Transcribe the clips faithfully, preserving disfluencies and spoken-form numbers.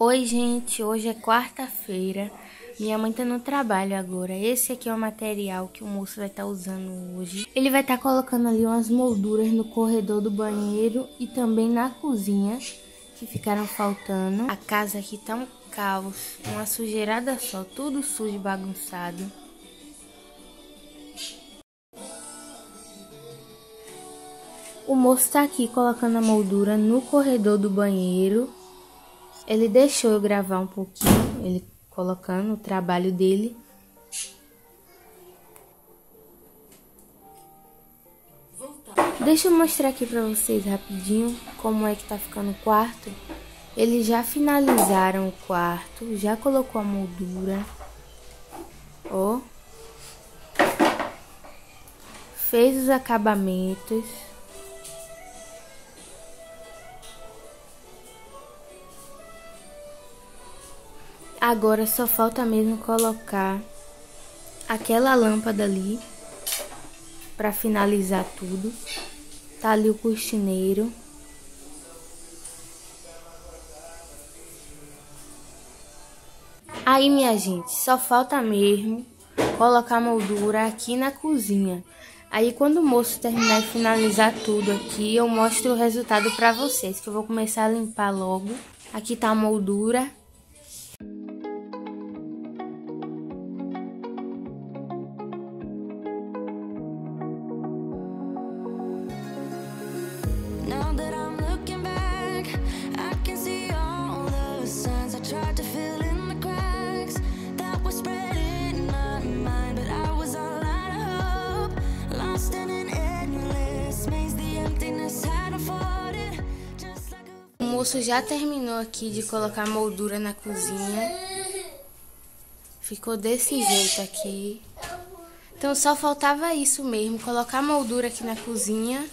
Oi, gente, hoje é quarta-feira, minha mãe tá no trabalho agora. Esse aqui é o material que o moço vai estar usando hoje. Ele vai estar colocando ali umas molduras no corredor do banheiro e também na cozinha, que ficaram faltando. A casa aqui tá um caos, uma sujeirada só, tudo sujo e bagunçado. O moço tá aqui colocando a moldura no corredor do banheiro. Ele deixou eu gravar um pouquinho, ele colocando o trabalho dele. Deixa eu mostrar aqui pra vocês rapidinho como é que tá ficando o quarto. Eles já finalizaram o quarto, já colocou a moldura. Ó. Fez os acabamentos. Agora só falta mesmo colocar aquela lâmpada ali para finalizar tudo. Tá ali o cortineiro. Aí, minha gente, só falta mesmo colocar a moldura aqui na cozinha. Aí, quando o moço terminar e finalizar tudo aqui, eu mostro o resultado para vocês, que eu vou começar a limpar logo. Aqui tá a moldura. Now that I'm looking back, I can see all the signs I tried to fill in the cracks that were spread in my mind, but I was all out of hope, lost in an endless maze, the emptiness had unfolded just like a... O moço já terminou aqui de colocar a moldura na cozinha. Ficou desse jeito aqui. Então só faltava isso mesmo, colocar a moldura aqui na cozinha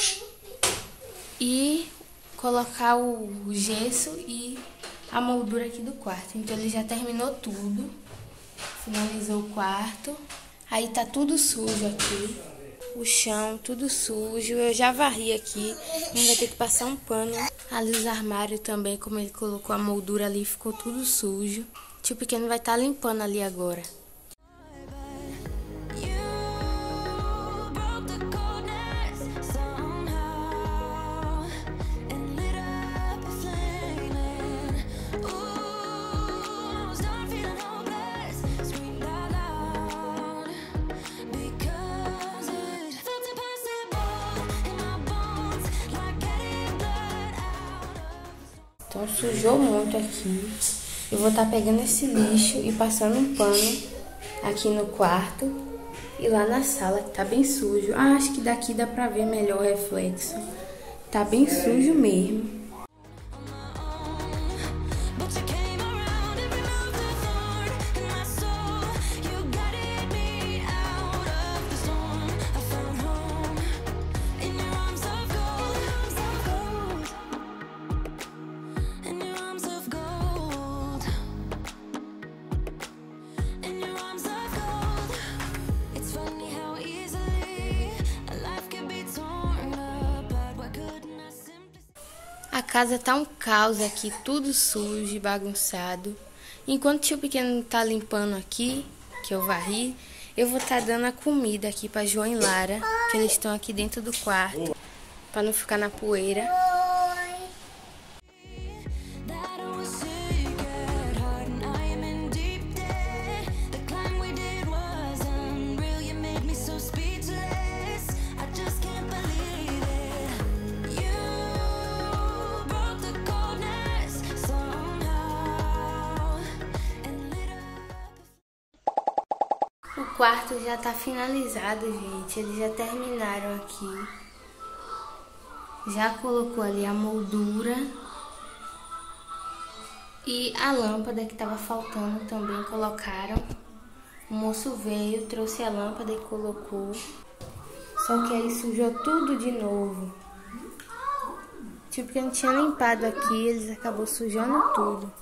e colocar o gesso e a moldura aqui do quarto. Então ele já terminou tudo, finalizou o quarto. Aí tá tudo sujo aqui, o chão tudo sujo. Eu já varri aqui, não vai ter que passar um pano. Ali os armários também, como ele colocou a moldura ali, ficou tudo sujo. O tio pequeno vai estar limpando ali agora. Então sujou muito aqui. Eu vou estar pegando esse lixo e passando um pano aqui no quarto e lá na sala, que tá bem sujo. Ah, acho que daqui dá pra ver melhor o reflexo. Tá bem sujo mesmo. A casa tá um caos aqui, tudo sujo e bagunçado. Enquanto o tio pequeno tá limpando aqui, que eu varri, eu vou estar dando a comida aqui pra João e Lara, que eles estão aqui dentro do quarto, pra não ficar na poeira. O quarto já tá finalizado, gente. Eles já terminaram aqui. Já colocou ali a moldura. E a lâmpada que tava faltando também colocaram. O moço veio, trouxe a lâmpada e colocou. Só que aí sujou tudo de novo. Tipo, que não tinha limpado aqui, eles acabou sujando tudo.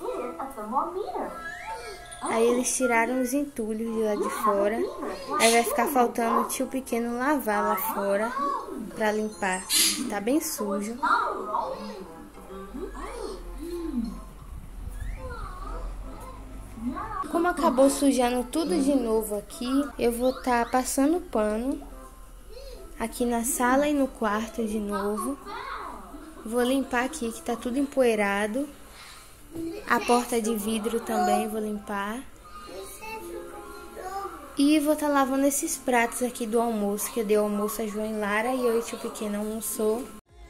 Aí eles tiraram os entulhos de lá de fora. Aí vai ficar faltando o tio pequeno lavar lá fora pra limpar. Tá bem sujo. Como acabou sujando tudo de novo aqui, eu vou estar tá passando pano aqui na sala e no quarto de novo. Vou limpar aqui que tá tudo empoeirado. A porta de vidro também vou limpar. E vou estar tá lavando esses pratos aqui do almoço, que eu dei o almoço a João e Lara e eu e o tio pequeno almoçou.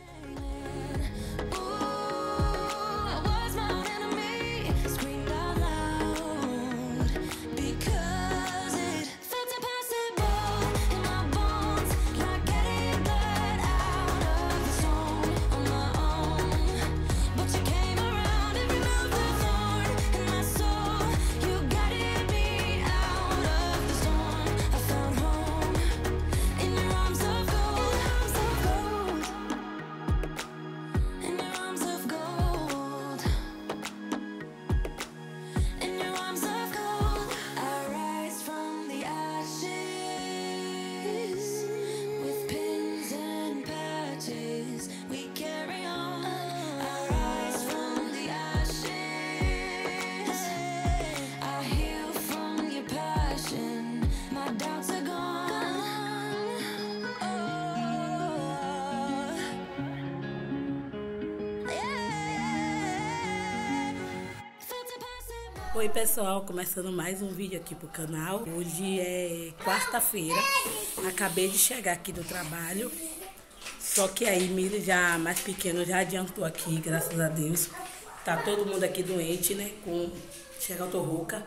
Oi pessoal, começando mais um vídeo aqui pro canal. Hoje é quarta-feira, acabei de chegar aqui do trabalho. Só que aí Mili já mais pequeno já adiantou aqui, graças a Deus. Tá todo mundo aqui doente, né, com chega eu tô rouca.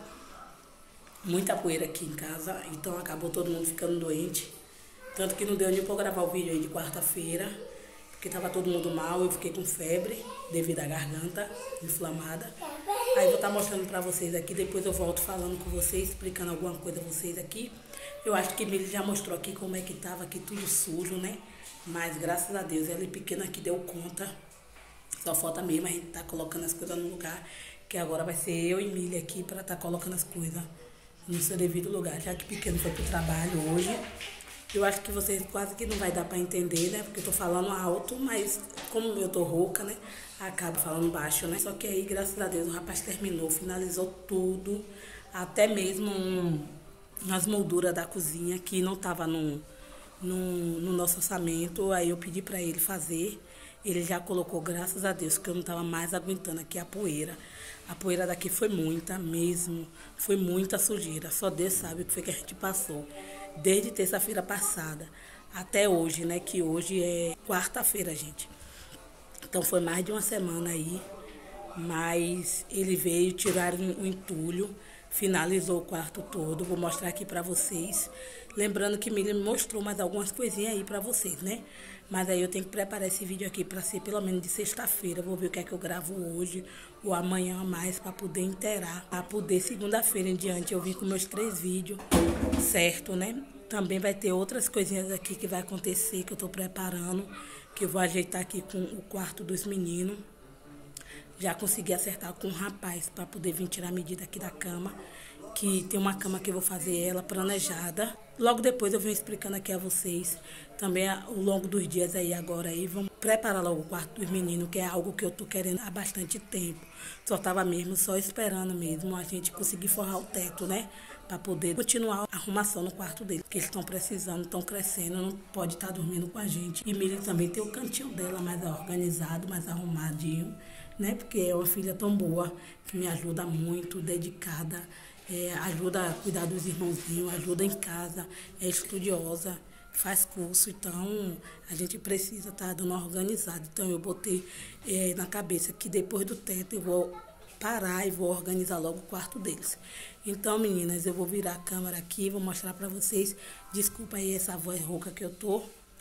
Muita poeira aqui em casa, então acabou todo mundo ficando doente. Tanto que não deu nem pra gravar o vídeo aí de quarta-feira, porque tava todo mundo mal, eu fiquei com febre devido à garganta inflamada. Aí vou estar mostrando pra vocês aqui, depois eu volto falando com vocês, explicando alguma coisa a vocês aqui. Eu acho que Mili já mostrou aqui como é que tava aqui tudo sujo, né? Mas graças a Deus, ela é pequena aqui deu conta. Só falta mesmo a gente tá colocando as coisas no lugar, que agora vai ser eu e Mili aqui pra tá colocando as coisas no seu devido lugar. Já que pequeno foi pro trabalho hoje. Eu acho que vocês quase que não vai dar pra entender, né? Porque eu tô falando alto, mas como eu tô rouca, né? Acabo falando baixo, né? Só que aí, graças a Deus, o rapaz terminou, finalizou tudo. Até mesmo um, as molduras da cozinha, que não tava no, no, no nosso orçamento. Aí eu pedi pra ele fazer. Ele já colocou, graças a Deus, que eu não tava mais aguentando aqui a poeira. A poeira daqui foi muita mesmo. Foi muita sujeira. Só Deus sabe o que foi que a gente passou. Desde terça-feira passada até hoje, né? Que hoje é quarta-feira, gente. Então foi mais de uma semana aí. Mas ele veio tirar o entulho, finalizou o quarto todo. Vou mostrar aqui pra vocês. Lembrando que Mili me mostrou mais algumas coisinhas aí pra vocês, né? Mas aí eu tenho que preparar esse vídeo aqui pra ser pelo menos de sexta-feira. Vou ver o que é que eu gravo hoje ou amanhã a mais pra poder inteirar. Pra poder segunda-feira em diante eu vim com meus três vídeos, certo, né? Também vai ter outras coisinhas aqui que vai acontecer, que eu tô preparando. Que eu vou ajeitar aqui com o quarto dos meninos. Já consegui acertar com um rapaz pra poder vir tirar a medida aqui da cama. Que tem uma cama que eu vou fazer ela planejada. Logo depois eu venho explicando aqui a vocês. Também ao longo dos dias aí agora aí, vamos preparar logo o quarto dos meninos, que é algo que eu tô querendo há bastante tempo. Só tava mesmo, só esperando mesmo a gente conseguir forrar o teto, né? Pra poder continuar a arrumação no quarto deles. Porque eles estão precisando, estão crescendo, não pode estar dormindo com a gente. E Mili também tem o cantinho dela mais organizado, mais arrumadinho, né? Porque é uma filha tão boa, que me ajuda muito, dedicada. É, ajuda a cuidar dos irmãozinhos, ajuda em casa, é estudiosa, faz curso, então a gente precisa estar dando uma organizada. Então eu botei é, na cabeça que depois do teto eu vou parar e vou organizar logo o quarto deles. Então, meninas, eu vou virar a câmera aqui, vou mostrar pra vocês. Desculpa aí essa voz rouca que eu tô,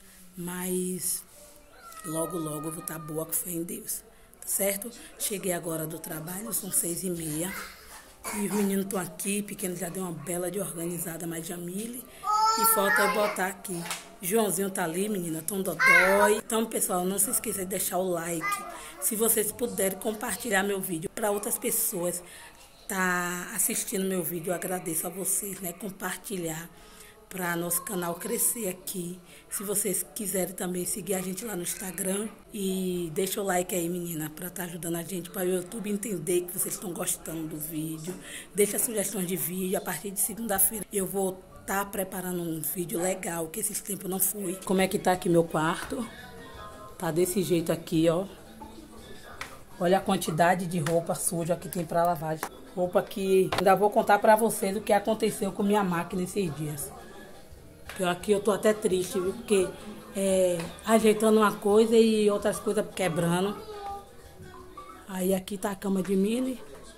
mas logo, logo eu vou estar boa, com fé em Deus, tá certo? Cheguei agora do trabalho, são seis e meia. E os meninos estão aqui, pequeno já deu uma bela de organizada, mas Jamile. E falta eu botar aqui. Joãozinho tá ali, menina, tão dodói. Então, pessoal, não se esqueça de deixar o like. Se vocês puderem compartilhar meu vídeo para outras pessoas tá assistindo meu vídeo, eu agradeço a vocês, né? Compartilhar para nosso canal crescer aqui. Se vocês quiserem também seguir a gente lá no Instagram. E deixa o like aí, menina, para estar tá ajudando a gente, para o YouTube entender que vocês estão gostando do vídeo. Deixa sugestões de vídeo. A partir de segunda-feira eu vou estar tá preparando um vídeo legal, que esses tempos não foi. Como é que tá aqui meu quarto? Tá desse jeito aqui, ó. Olha a quantidade de roupa suja que tem para lavagem. Roupa que ainda vou contar para vocês o que aconteceu com minha máquina esses dias. Eu, aqui eu tô até triste, viu? Porque é, ajeitando uma coisa e outras coisas quebrando. Aí aqui tá a cama de Mili.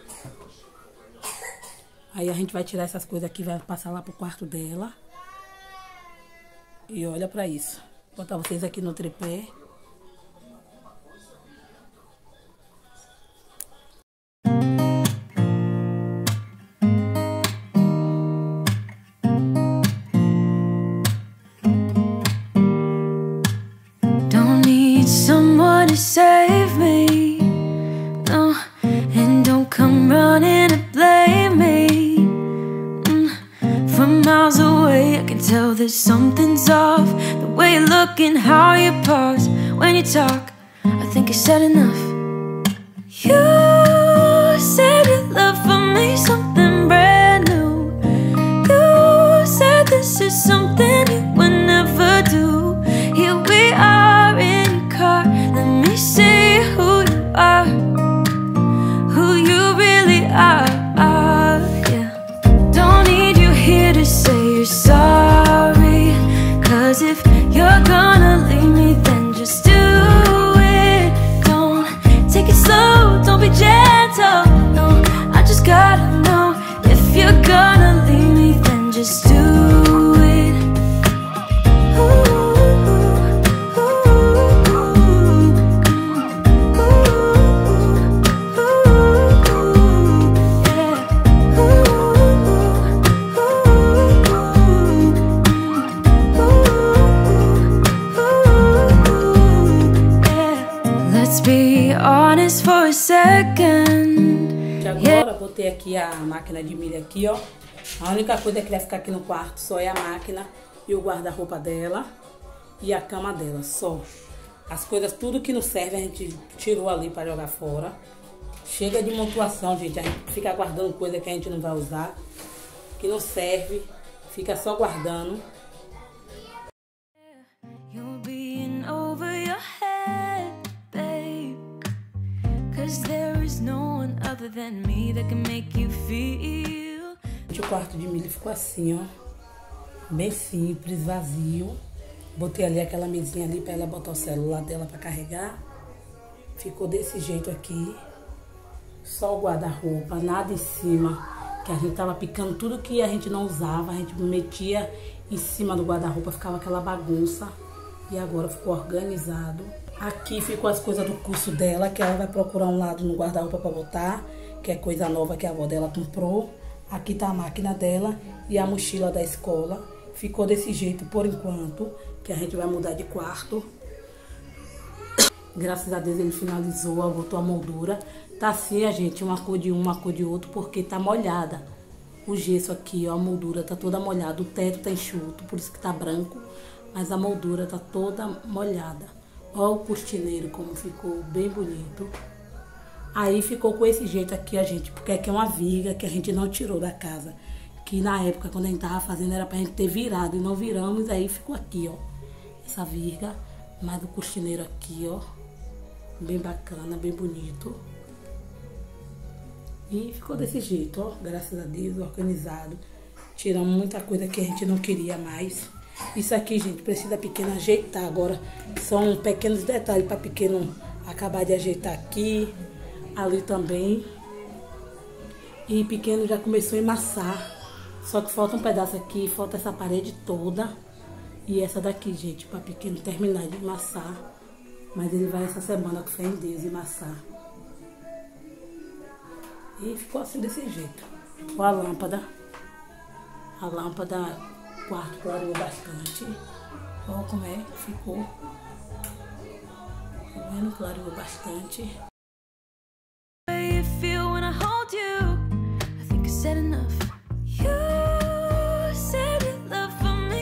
Aí a gente vai tirar essas coisas aqui, vai passar lá pro quarto dela. E olha pra isso. Vou botar vocês aqui no tripé. Someone to save me, no, and don't come running to blame me. mm. From miles away I can tell that something's off. The way you look and how you pause when you talk, I think I said enough. You said your love for me something brand new. You said this is something you would never do. Here we are in let me see who you are, who you really are, yeah. Don't need you here to say you're sorry, cause if you're gonna leave me then just do it. Don't take it slow, don't be gentle, no, I just gotta know. If you're gonna leave me then just do it. Ooh. For a second. Agora eu botei aqui a máquina de milho aqui, ó. A única coisa que vai ficar aqui no quarto só é a máquina e o guarda-roupa dela e a cama dela, só. As coisas, tudo que não serve a gente tirou ali para jogar fora. Chega de montuação, gente. A gente fica guardando coisa que a gente não vai usar, que não serve, fica só guardando. O quarto de Mili ficou assim, ó, bem simples, vazio. Botei ali aquela mesinha ali para ela botar o celular dela para carregar. Ficou desse jeito aqui. Só o guarda-roupa, nada em cima, que a gente tava picando tudo que a gente não usava, a gente metia em cima do guarda-roupa, ficava aquela bagunça. E agora ficou organizado. Aqui ficou as coisas do curso dela, que ela vai procurar um lado no guarda-roupa para botar, que é coisa nova que a avó dela comprou. Aqui tá a máquina dela e a mochila da escola. Ficou desse jeito por enquanto, que a gente vai mudar de quarto. Graças a Deus ele finalizou, botou a moldura. Tá assim, a gente, uma cor de um, uma cor de outro, porque tá molhada. O gesso aqui, ó, a moldura tá toda molhada. O teto tá enxuto, por isso que tá branco. Mas a moldura tá toda molhada. Ó o cortineiro como ficou bem bonito. Aí ficou com esse jeito aqui, a gente, porque aqui é uma viga que a gente não tirou da casa. Que na época, quando a gente tava fazendo, era pra gente ter virado. E não viramos, aí ficou aqui, ó. Essa viga, mais o cortineiro aqui, ó. Bem bacana, bem bonito. E ficou desse jeito, ó. Graças a Deus, organizado. Tiramos muita coisa que a gente não queria mais. Isso aqui, gente, precisa pequeno ajeitar agora. São pequenos detalhes para pequeno acabar de ajeitar aqui, ali também. E pequeno já começou a emassar. Só que falta um pedaço aqui, falta essa parede toda. E essa daqui, gente, para pequeno terminar de emassar. Mas ele vai essa semana, com fé em Deus, emassar. E ficou assim desse jeito. Com a lâmpada. A lâmpada, o quarto clareou bastante. Olha como é que ficou. Tá vendo? Clareou bastante. Said enough. You said you love for me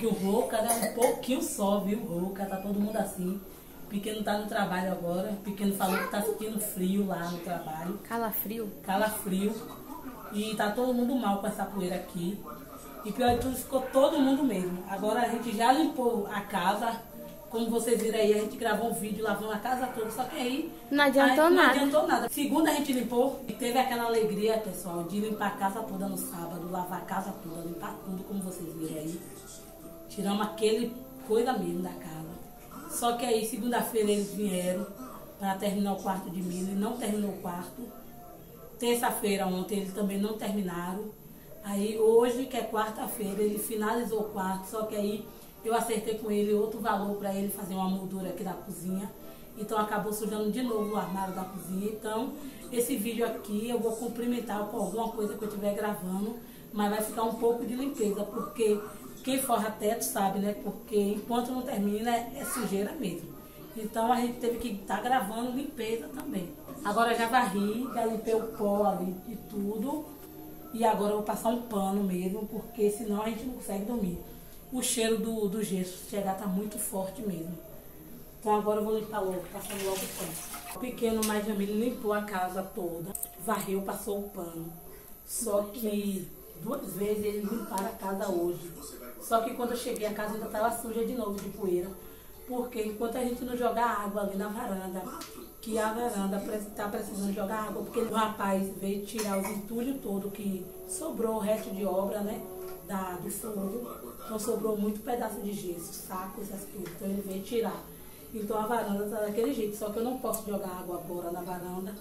pouquinho rouca, né? Um pouquinho só, viu? Rouca, tá todo mundo assim. Pequeno tá no trabalho agora. Pequeno falou que tá sentindo frio lá no trabalho. Calafrio? Calafrio. E tá todo mundo mal com essa poeira aqui. E pior de tudo, ficou todo mundo mesmo. Agora a gente já limpou a casa. Como vocês viram aí, a gente gravou um vídeo lavando a casa toda, só que aí... Não adiantou aí, nada. Não adiantou nada. Segunda a gente limpou e teve aquela alegria, pessoal, de limpar a casa toda no sábado, lavar a casa toda, limpar tudo, como vocês viram aí. Tiramos aquele coisa mesmo da casa. Só que aí, segunda-feira, eles vieram para terminar o quarto de milho e não terminou o quarto. Terça-feira, ontem, eles também não terminaram. Aí, hoje, que é quarta-feira, ele finalizou o quarto, só que aí... Eu acertei com ele outro valor para ele fazer uma moldura aqui da cozinha. Então acabou sujando de novo o armário da cozinha. Então esse vídeo aqui eu vou complementar com alguma coisa que eu estiver gravando. Mas vai ficar um pouco de limpeza, porque quem forra teto sabe, né? Porque enquanto não termina é sujeira mesmo. Então a gente teve que estar tá gravando limpeza também. Agora já varri, já limpei o pó ali e tudo. E agora eu vou passar um pano mesmo, porque senão a gente não consegue dormir. O cheiro do, do gesso chegar tá muito forte mesmo. Então agora eu vou limpar logo, passando logo o pano. O pequeno mais Jamile limpou a casa toda, varreu, passou o pano. Só que duas vezes eles limparam a casa hoje. Só que quando eu cheguei a casa ainda estava suja de novo de poeira. Porque enquanto a gente não jogar água ali na varanda, que a varanda está precisando jogar água, porque o rapaz veio tirar os entulhos todo que sobrou, o resto de obra, né? Da, do fogo, então sobrou muito pedaço de gesso, saco, essas coisas, então ele veio tirar. Então a varanda tá daquele jeito, só que eu não posso jogar água agora na varanda,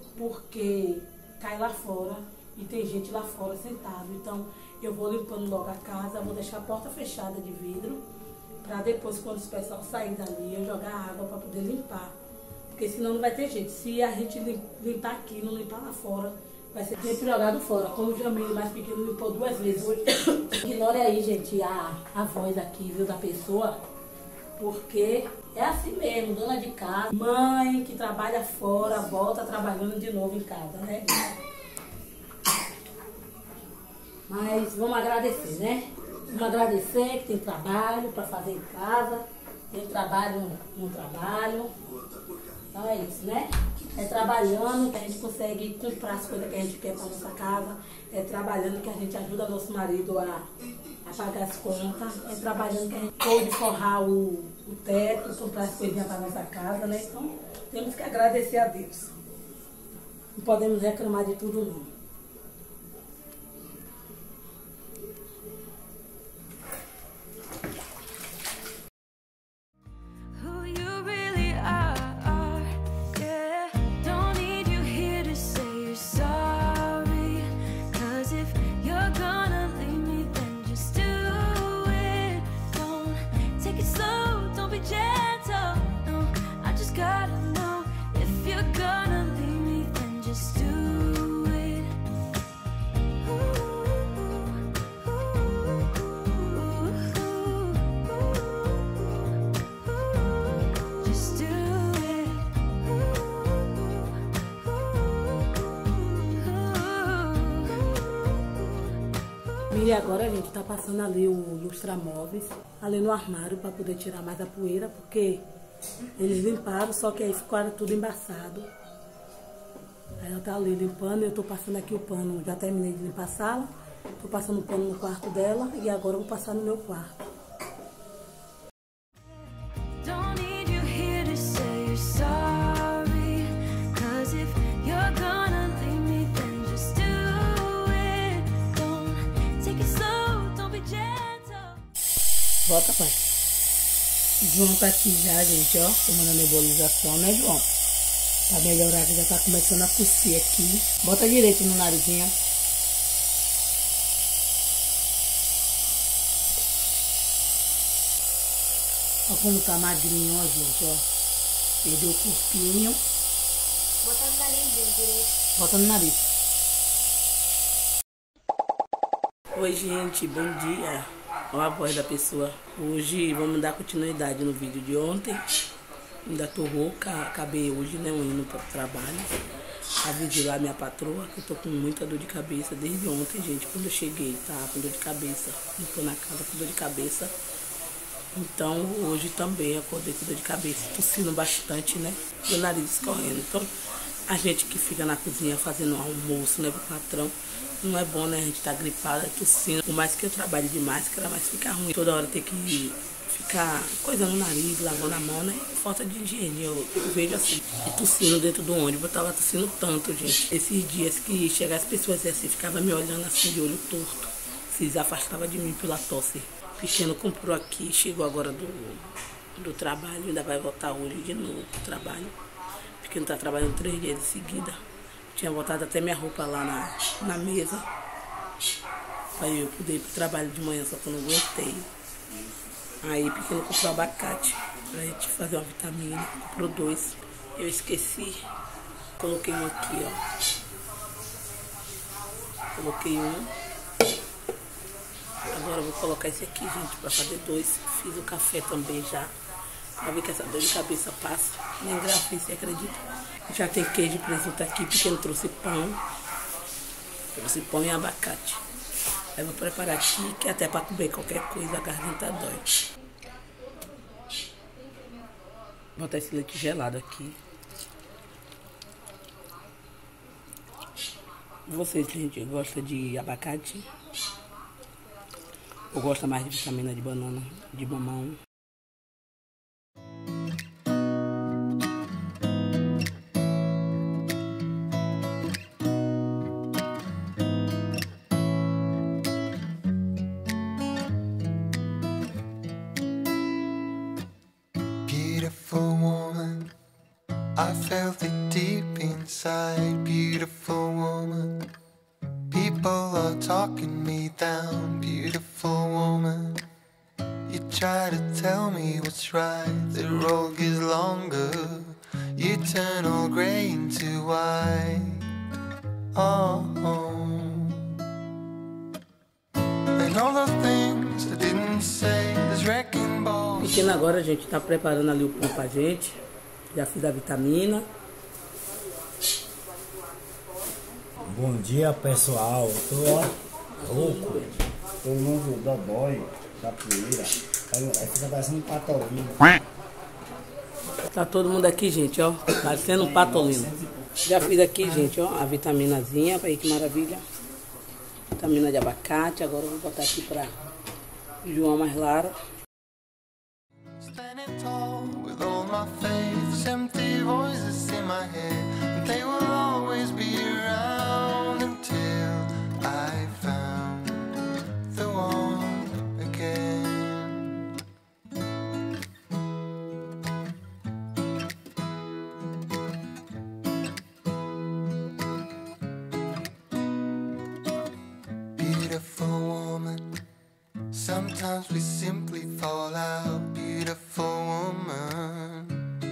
porque cai lá fora e tem gente lá fora sentado. Então eu vou limpando logo a casa, vou deixar a porta fechada de vidro, para depois, quando os pessoal sair dali, eu jogar água para poder limpar, porque senão não vai ter jeito. Se a gente limpar aqui, não limpar lá fora, vai ser sempre jogado fora. Como o Jamile mais pequeno limpou duas vezes hoje. Ignore aí, gente, a, a voz aqui, viu, da pessoa. Porque é assim mesmo, dona de casa, mãe que trabalha fora, volta trabalhando de novo em casa, né? Mas vamos agradecer, né? Vamos agradecer que tem trabalho para fazer em casa, tem trabalho no trabalho. Então é isso, né? É trabalhando que a gente consegue comprar as coisas que a gente quer para nossa casa. É trabalhando que a gente ajuda nosso marido a, a pagar as contas. É trabalhando que a gente pode forrar o, o teto, comprar as coisinhas para nossa casa, né? Então temos que agradecer a Deus. Não podemos reclamar de tudo, não. E agora a gente tá passando ali o lustramóveis, ali no armário, para poder tirar mais a poeira, porque eles limparam, só que aí ficaram tudo embaçado. Aí ela tá ali limpando, eu tô passando aqui o pano, já terminei de limpar a sala, tô passando o pano no quarto dela e agora eu vou passar no meu quarto. Volta, pai. João tá aqui já, gente, ó, tomando a nebulização, né, João? Pra melhorar, já tá começando a tossir aqui. Bota direito no narizinho. Ó como tá magrinho, ó, gente, ó. Perdeu o corpinho. Bota no nariz dele direito. Bota no nariz. Oi, gente, bom dia. Olha a voz da pessoa. Hoje vamos dar continuidade no vídeo de ontem. Ainda tô rouca, acabei hoje, né, indo para o trabalho. avisei lá a minha patroa que eu tô com muita dor de cabeça desde ontem, gente. Quando eu cheguei, tá com dor de cabeça. Não tô na casa com dor de cabeça. Então, hoje também acordei com dor de cabeça, tossindo bastante, né? Meu nariz escorrendo. Então, a gente que fica na cozinha fazendo almoço, né, pro patrão, não é bom, né? A gente tá gripada, tossindo. Por mais que eu trabalhe de máscara, mas fica ruim. Toda hora ter que ficar coisando o nariz, lavando a mão, né? Falta de higiene, eu, eu vejo assim. E tossindo dentro do ônibus, eu tava tossindo tanto, gente. Esses dias que chegavam as pessoas assim, ficava me olhando assim de olho torto. Se afastava de mim pela tosse. Pequeno comprou aqui, chegou agora do, do trabalho, ainda vai voltar hoje de novo pro trabalho. Pequeno tá trabalhando três dias de seguida. Tinha botado até minha roupa lá na, na mesa. Para eu poder ir pro trabalho de manhã, só que eu não aguentei. Aí Pequeno comprou abacate pra gente fazer uma vitamina. Comprou dois. Eu esqueci. Coloquei um aqui, ó. Coloquei um. Agora eu vou colocar esse aqui, gente, pra fazer dois. Fiz o café também já. Pra ver que essa dor de cabeça passa. Nem gravei, você acredita? Já tem queijo e presunto aqui, Pequeno trouxe pão. Trouxe pão e abacate. Aí eu vou preparar aqui, que até pra comer qualquer coisa a garganta dói. Vou botar esse leite gelado aqui. Vocês, gente, gostam de abacate? Ou gosta mais de vitamina de banana, de mamão? Beautiful woman, I felt it deep inside. Beautiful woman, people are talking me down. Beautiful woman, you try to tell me what's right. The road gets longer, you turn all grey into white. Oh, oh. And all the things I didn't say, there's wrecking balls. Pequeno agora a gente tá preparando ali o pão pra gente. Já fiz a vitamina. Bom dia, pessoal. Eu tô ó, rouco. Tô no dodói da poeira. Aí fica parecendo um patolino. Tá todo mundo aqui, gente, ó. Parecendo um patolino. Já fiz aqui, gente, ó, a vitaminazinha. Aí que maravilha. Vitamina de abacate. Agora eu vou botar aqui pra João mais Lara. Standing tall with all my faith, empty voices in my head, they will always be around until I found the one again. Beautiful woman, sometimes we simply fall out. Beautiful woman,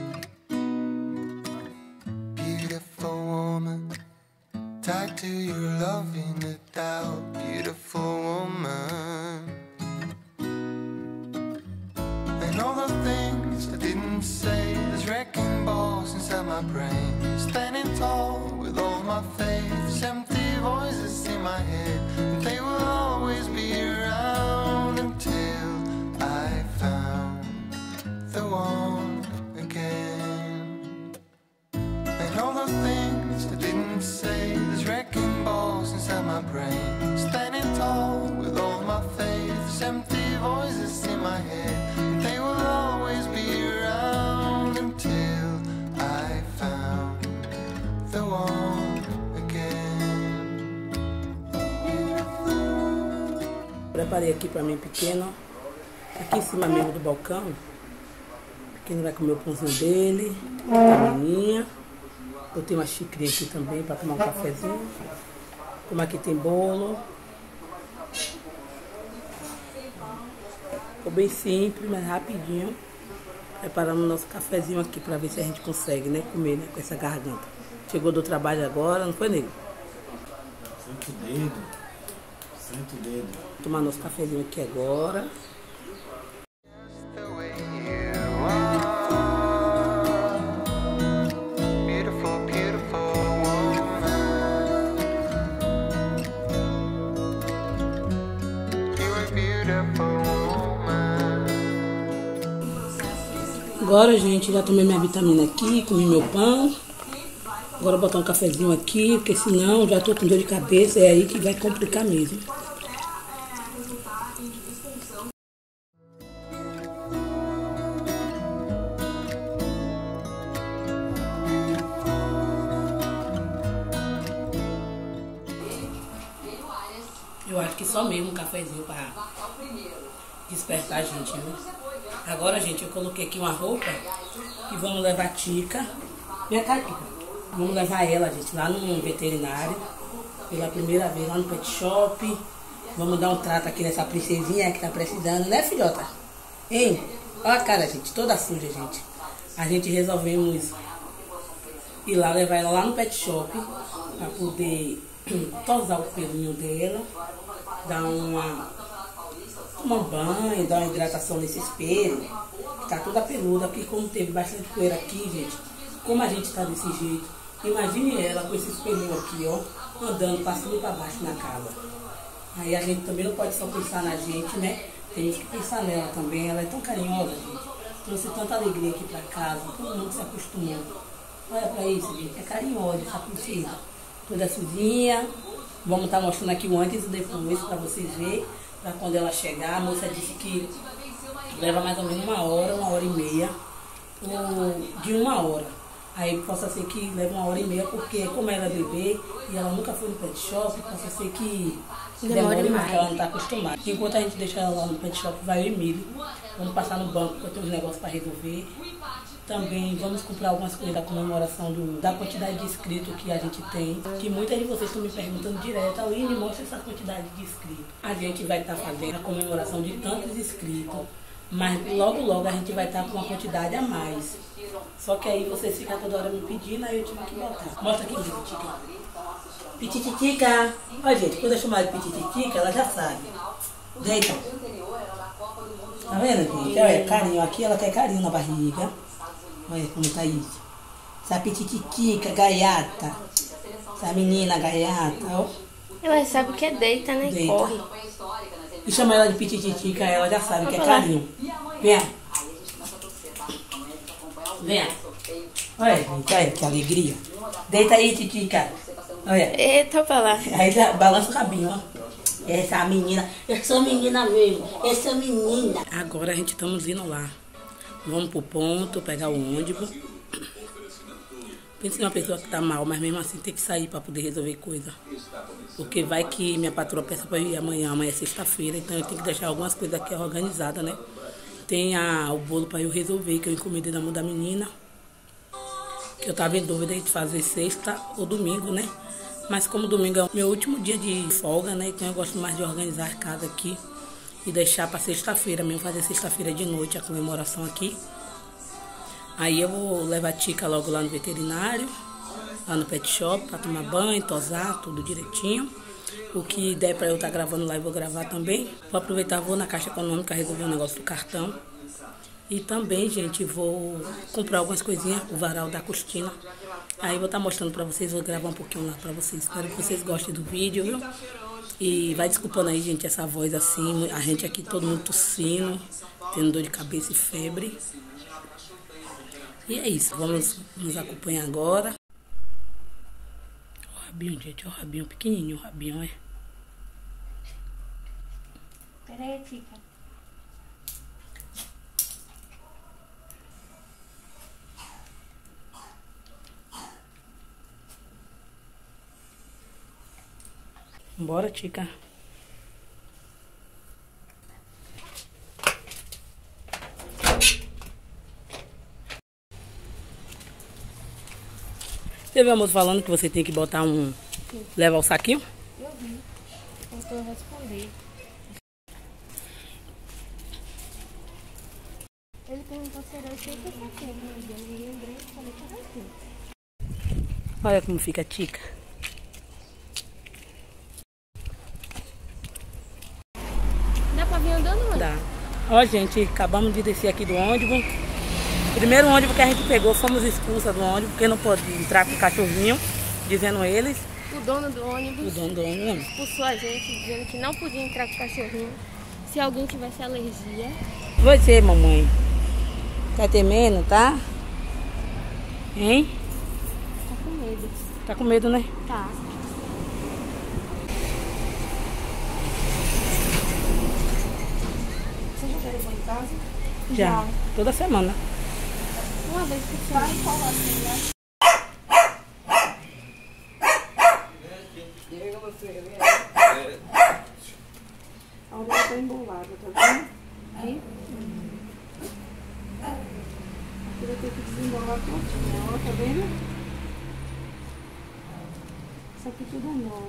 beautiful woman, tied to your love in a doubt. Beautiful woman, and all the things I didn't say, there's wrecking balls inside my brain. Standing tall with all my faith, empty voices in my head, and they will always be around until I found the one again. And all the things I didn't say, there's wrecking balls inside my brain. Standing tall with all my faith, empty voices in my head, and they will always be around until I found the one again. Preparei aqui pra mim, Pequeno. Aqui em cima mesmo do balcão. Pequeno vai comer o pãozinho dele, vitamininha. Eu tenho uma xicrinha aqui também para tomar um cafezinho. Como aqui tem bolo. Ficou bem simples, mas rapidinho. Preparamos nosso cafezinho aqui para ver se a gente consegue, né, comer, né, com essa garganta. Chegou do trabalho agora, não foi, nego? Senta o dedo. Senta o dedo. Vou tomar nosso cafezinho aqui agora. The way you are, beautiful, beautiful woman. beautiful woman. Agora, gente, já tomei minha vitamina aqui, comi meu pão. Agora vou botar um cafezinho aqui, porque senão já tô com dor de cabeça, é aí que vai complicar mesmo. Eu acho que só mesmo um cafezinho pra despertar a gente, viu? Agora, gente, eu coloquei aqui uma roupa e vamos levar a Tica. Vem cá, Tica. Vamos levar ela, gente, lá no veterinário. Pela primeira vez, lá no pet shop. Vamos dar um trato aqui nessa princesinha que tá precisando, né, filhota? Hein? Olha a cara, gente, toda suja, gente. A gente resolvemos ir lá, levar ela lá no pet shop pra poder tosar o pelinho dela, dar uma, tomar um banho, dar uma hidratação nesse espelho, que tá toda peluda, porque como teve bastante poeira aqui, gente, como a gente tá desse jeito, imagine ela com esse espelhinho aqui, ó, andando pra cima e pra baixo na casa. Aí a gente também não pode só pensar na gente, né? Temos que pensar nela também, ela é tão carinhosa, gente. Trouxe tanta alegria aqui pra casa, todo mundo se acostumou. Olha pra isso, gente, é carinhosa essa princesa. Toda sujinha. Vamos estar mostrando aqui o antes e depois para vocês verem, para quando ela chegar. A moça disse que leva mais ou menos uma hora, uma hora e meia, ou de uma hora. Aí possa ser que leve uma hora e meia, porque como ela é bebê e ela nunca foi no pet shop, possa ser que demore mais, porque ela não está acostumada. Enquanto a gente deixa ela lá no pet shop, vai o Emílio. Vamos passar no banco, porque eu tenho uns negócios para resolver. Também vamos comprar algumas coisas da comemoração do, da quantidade de inscritos que a gente tem. Que muitas de vocês estão me perguntando direto, Aline, mostra essa quantidade de inscritos. A gente vai estar fazendo a comemoração de tantos inscritos, mas logo logo a gente vai estar com uma quantidade a mais. Só que aí vocês ficam toda hora me pedindo, aí eu tive que botar. Mostra aqui, Pititica. Pititica. Olha, gente, quando eu chamar de Pititica, ela já sabe. Deita. Tá vendo, gente? Olha, carinho aqui, ela quer carinho na barriga. Olha como tá isso. Essa Pititica, gaiata. Essa menina gaiata, ó. Ela sabe que é deita, né? Deita. Corre. E chama ela de Pititica, ela já sabe que é carinho. Vem. Vem. Olha, gente, olha que alegria. Deita aí, Titica. Olha. Eita, pra lá. Aí já balança o rabinho, ó. Essa menina, eu sou menina mesmo, eu sou menina. Agora a gente estamos indo lá. Vamos pro ponto, pegar o ônibus. Pensa em uma pessoa que tá mal, mas mesmo assim tem que sair para poder resolver coisa. Porque vai que minha patroa peça para eu ir amanhã, amanhã é sexta-feira, então eu tenho que deixar algumas coisas aqui organizadas, né? Tem a, o bolo para eu resolver, que eu encomendei na mão da menina. Que eu tava em dúvida de fazer sexta ou domingo, né? Mas como domingo é o meu último dia de folga, né? Então eu gosto mais de organizar a casa aqui e deixar para sexta-feira mesmo, fazer sexta-feira de noite a comemoração aqui. Aí eu vou levar a Tica logo lá no veterinário, lá no pet shop, para tomar banho, tosar, tudo direitinho. O que der para eu estar tá gravando lá, eu vou gravar também. Vou aproveitar, vou na Caixa Econômica resolver o negócio do cartão. E também, gente, vou comprar algumas coisinhas, o varal da Costina. Aí vou estar tá mostrando para vocês, vou gravar um pouquinho lá para vocês. Espero que vocês gostem do vídeo, viu? E vai desculpando aí, gente, essa voz assim, a gente aqui todo mundo tossindo, tendo dor de cabeça e febre. E é isso, vamos nos acompanhar agora. O rabinho, gente, o rabinho pequenininho, o rabinho, é. Pera aí, Tica. Bora, Tica. Você viu a moça falando que você tem que botar um... levar o saquinho? Eu vi. Eu responder. Ele perguntou se era esse ou saquinho. Eu lembrei e falei que era assim. Olha como fica a Tica. Dá pra vir andando, mãe? Dá. Ó, gente, acabamos de descer aqui do ônibus. Primeiro ônibus que a gente pegou, fomos expulsas do ônibus, porque não pode entrar com o cachorrinho, dizendo eles. O dono do ônibus O dono do ônibus, não. expulsou a gente, dizendo que não podia entrar com o cachorrinho. Se alguém tivesse alergia. Você, mamãe. Tá temendo, tá? Hein? Tá com medo. Tá com medo, né? Tá. Você já levou em casa? Já. Já. Toda semana. Uma vez por semana. Qual vacina? A orelha tá embolada, tá vendo? Aí. Aqui vai ter que desembolar todinho, ó, tá vendo? Isso aqui tudo é novo.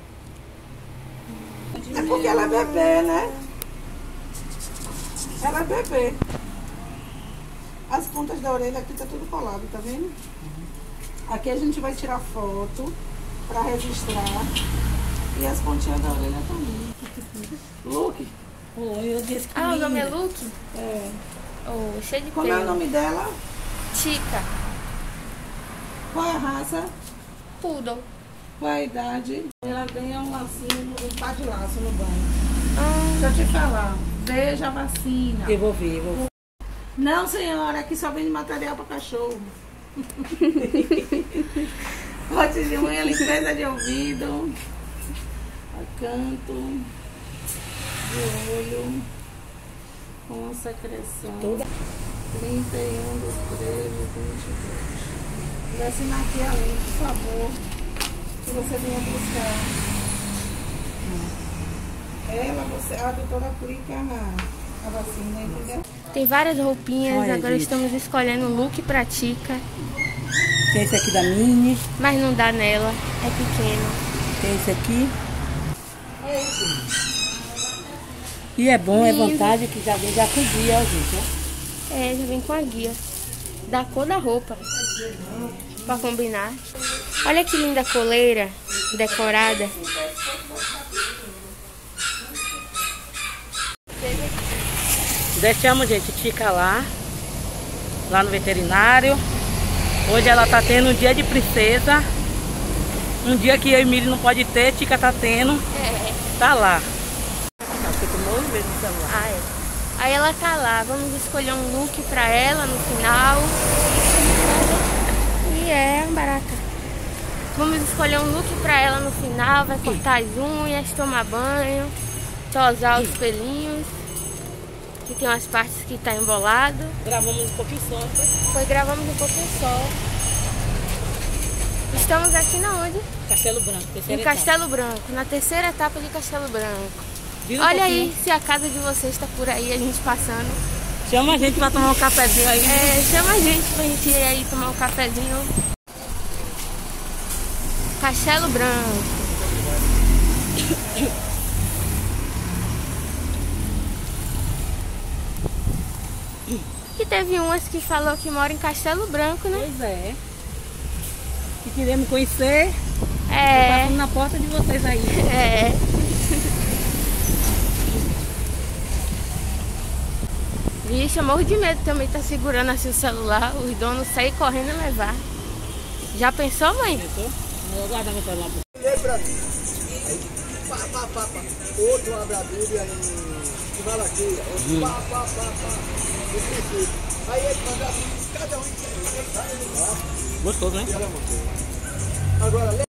É porque ela é bebê, né? Ela é bebê. As pontas da orelha aqui tá tudo colado, tá vendo? Aqui a gente vai tirar foto pra registrar. E as pontinhas da orelha também. Luke. Oh, eu disse que Ah, o nome é linda. Luke? É. Oh, cheio de Como é o pelo. nome dela? Chica. Qual é a raça? Poodle. Qual é a idade? Ela ganha um lacinho, um par de laço no banho. Ah, Deixa eu te falar. Veja a vacina. Eu vou ver, eu vou ver. Não, senhora, aqui só vende material para cachorro. Pote de unha, limpeza de ouvido, canto, de olho, com secreção. Toda. trinta e um do treze, vinte e dois. Vai assinar aqui a lei, por favor, que você venha buscar. Ela, você, a doutora aplica a, a vacina, entendeu? tem várias roupinhas. Olha, Agora gente. estamos escolhendo o look pra Chica. Tem esse aqui da Mini, Mas não dá nela. É pequeno. tem esse aqui. E é bom, é Lindo. vantagem que já vem já com dia, ó, gente. Ó. É, já vem com a guia. Da cor da roupa. Pra combinar. Olha que linda coleira decorada. Deixamos, gente, Chica lá, lá no veterinário. Hoje ela tá tendo um dia de princesa. Um dia que eu e Mili não pode ter, Chica tá tendo. É. Tá lá. Você tomou o mesmo celular. Ah, é. Aí ela tá lá. Vamos escolher um look pra ela no final. E é barata. Vamos escolher um look pra ela no final. Vai cortar as unhas, tomar banho, tosar os pelinhos. Aqui tem umas partes que tá embolado. Gravamos um pouquinho só. Foi? Foi, gravamos um pouquinho só. Estamos aqui na onde? Castelo Branco, terceira Em Castelo Branco, na terceira etapa de Castelo Branco. Vira um Olha pouquinho. aí, se a casa de vocês está por aí, a gente passando. Chama a gente pra tomar um cafezinho aí. É, chama a gente pra gente ir aí tomar um cafezinho. Castelo Branco. Que teve umas que falou que mora em Castelo Branco, né? Pois é. Se quiser me conhecer, É, passando na porta de vocês aí. é. Vixe, eu morro de medo também tá segurando assim o celular, os donos saírem correndo e levar. Já pensou, mãe? Pensou? Eu guardo meu celular. Pá, pá, pá, pá. Outro abre a Bíblia em de Malaquias. Outro pá, pá, pá, pá. No princípio. Aí ele manda a Bíblia, cada um em Gostoso, né? Agora, lê.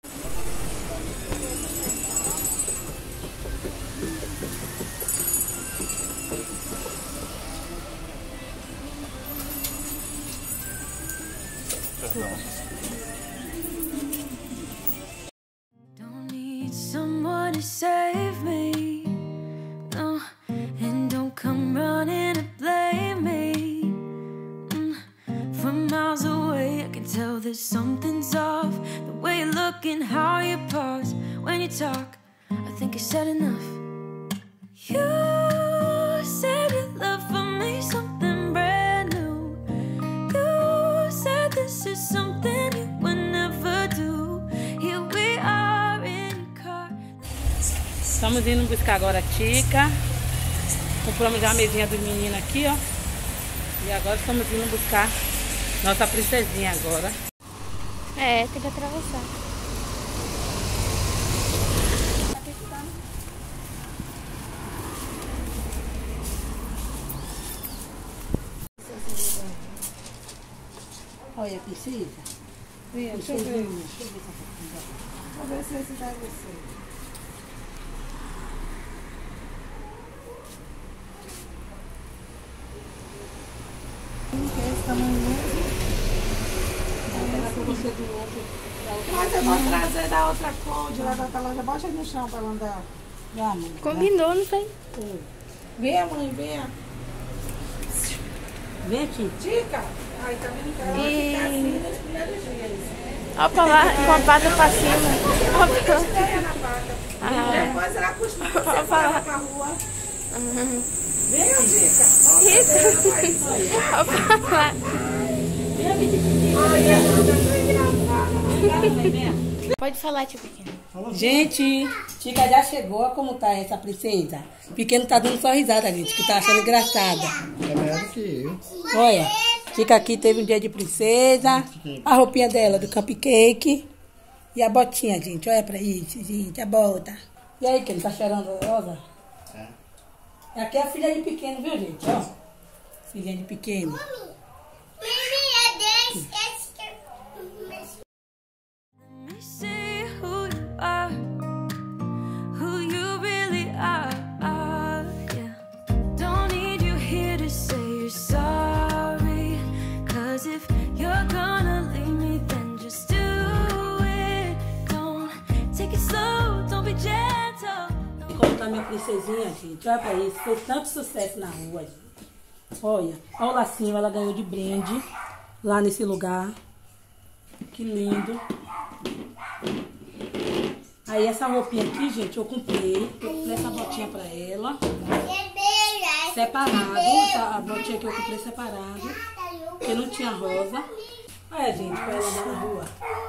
Don't need someone to save me, no, and don't come running to blame me. Mm, From miles away, I can tell that something's off. The way you look and how you pause when you talk, I think I said enough. You said your love for me something brand new. You said this is something you would never do. Here we are in your car. Estamos indo buscar agora a Chica. Compramos já a mesinha dos meninos aqui, ó. E agora estamos indo buscar nossa princesinha agora. É, tem que atravessar. Olha, precisa. Vem, deixa eu ver. Deixa eu ver Vou ver se esse vai você. Esse tamanho mesmo. Mas eu vou trazer da outra cor, de lá da outra loja. Bota aí no chão pra ela andar. Vai, mãe. Combinou, não foi? Vem, mãe, vem. Vem aqui. Tica. Ai, tá vendo que ela vai ficar assim nos primeiros dias. Ó pra lá, com a pata pra cima. Ó pra lá. Ah. Depois ela costuma você vai pra rua. Uhum. Vem, Tica. Isso. Ó pra lá. Pode falar, tio Pequeno. Gente, Tica já chegou. Como tá essa princesa? Pequeno tá dando só risada, gente, que tá achando engraçada. É melhor do que eu. Olha, Tica aqui teve um dia de princesa. A roupinha dela do cupcake. E a botinha, gente. Olha pra isso, gente, a bota. E aí, que tá chorando, Rosa? É. Aqui é a filha de Pequeno, viu, gente? Ó, filhinha de Pequeno. Let me see who you are, who you really are, yeah. Don't need you here to say you're sorry, cause if you're gonna leave me, then just do it. Don't take it slow, don't be gentle. Como tá minha princesinha, gente? Olha pra isso, fez tanto sucesso na rua, gente. Olha, olha o lacinho, ela ganhou de brinde lá nesse lugar. Que lindo. Aí essa roupinha aqui, gente, eu comprei. Eu comprei essa botinha pra ela. Separado. A botinha que eu comprei separado. Porque não tinha rosa. Olha, gente, pra ela andar na rua.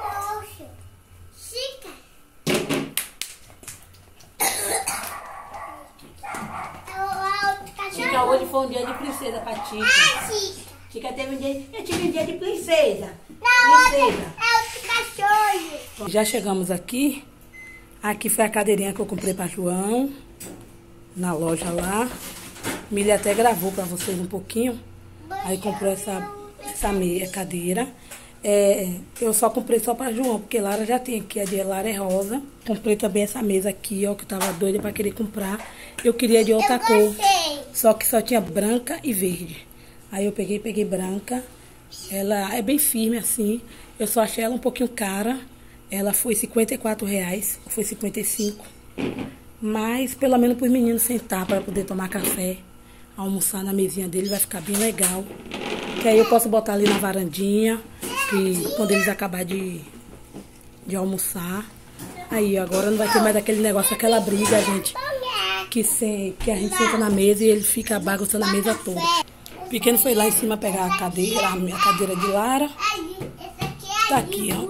Tica, hoje foi um dia de princesa pra Tica. Tica teve um dia, eu tive um dia de princesa. Princesa. Já chegamos aqui. Aqui foi a cadeirinha que eu comprei para João. Na loja lá. Milha até gravou para vocês um pouquinho. Aí comprou essa, essa meia cadeira. É, eu só comprei só para João, porque Lara já tem aqui. A de Lara é rosa. Comprei também essa mesa aqui, ó, que eu tava doida para querer comprar. Eu queria de outra cor. Só que só tinha branca e verde. Aí eu peguei, peguei branca. Ela é bem firme assim. Eu só achei ela um pouquinho cara. Ela foi cinquenta e quatro reais. Foi cinquenta e cinco. Mas pelo menos para os meninos sentar para poder tomar café. Almoçar na mesinha dele vai ficar bem legal. Que aí eu posso botar ali na varandinha. Que quando eles acabarem de, de almoçar. Aí agora não vai ter mais aquele negócio, aquela briga, gente. Que, se, que a gente senta na mesa e ele fica bagunçando a mesa toda. O Pequeno foi lá em cima pegar a cadeira, a minha cadeira de Lara. Tá aqui, ó.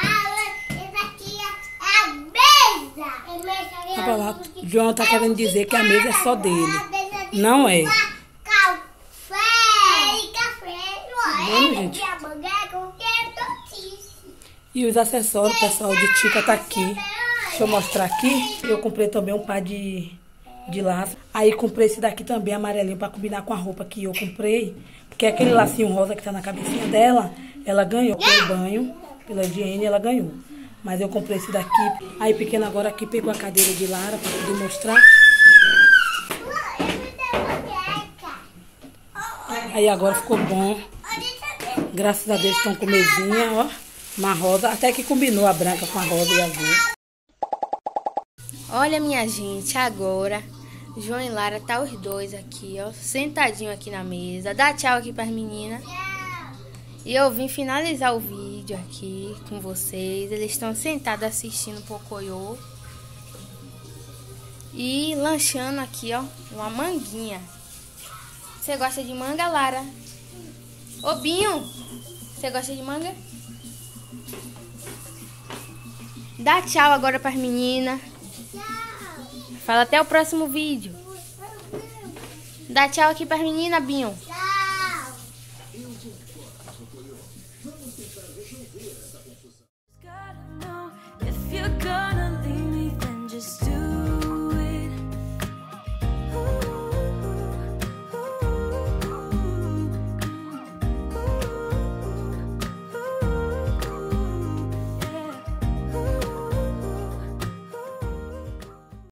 Tá pra lá. João tá querendo dizer que a mesa é só dele. Não é. Vendo, gente? E os acessórios, pessoal, de Tica tá aqui. Deixa eu mostrar aqui. Eu comprei também um par de, de laço. Aí comprei esse daqui também, amarelinho, pra combinar com a roupa que eu comprei. Porque aquele lacinho rosa que tá na cabecinha dela, ela ganhou pelo banho, pela higiene, ela ganhou. Mas eu comprei esse daqui. Aí Pequeno agora aqui pegou a cadeira de Lara pra poder mostrar. Aí agora ficou bom. Graças a Deus estão com mesinha, ó. Uma rosa, até que combinou a branca com a rosa e a azul. Olha, minha gente, agora João e Lara tá os dois aqui, ó, sentadinho aqui na mesa. Dá tchau aqui pras meninas. E eu vim finalizar o vídeo aqui com vocês. Eles estão sentados assistindo Pocoyo. E lanchando aqui, ó, uma manguinha. Você gosta de manga, Lara? Ô, Binho, você gosta de manga? Dá tchau agora pras meninas. Fala até o próximo vídeo. Dá tchau aqui pras meninas, Binho.